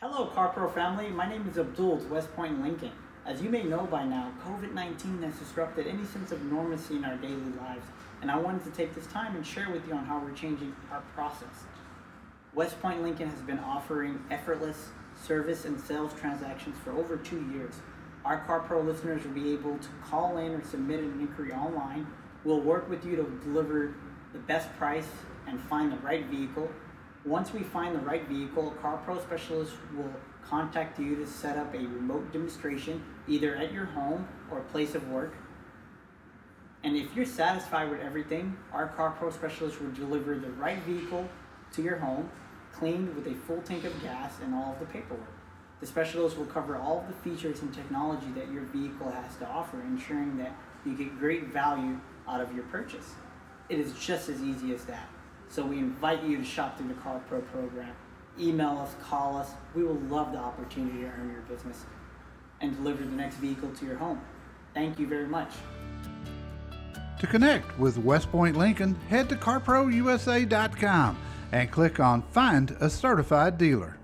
Hello CarPro family, my name is Abdul with West Point Lincoln. As you may know by now, COVID-19 has disrupted any sense of normalcy in our daily lives, and I wanted to take this time and share with you on how we're changing our process. West Point Lincoln has been offering effortless service and sales transactions for over 2 years. Our CarPro listeners will be able to call in or submit an inquiry online. We'll work with you to deliver the best price and find the right vehicle. Once we find the right vehicle, a CarPro specialist will contact you to set up a remote demonstration either at your home or place of work. And if you're satisfied with everything, our CarPro specialist will deliver the right vehicle to your home, cleaned with a full tank of gas and all of the paperwork. The specialist will cover all of the features and technology that your vehicle has to offer, ensuring that you get great value out of your purchase. It is just as easy as that. So we invite you to shop through the CarPro program. Email us, call us. We will love the opportunity to earn your business and deliver the next vehicle to your home. Thank you very much. To connect with West Point Lincoln, head to carprousa.com and click on Find a Certified Dealer.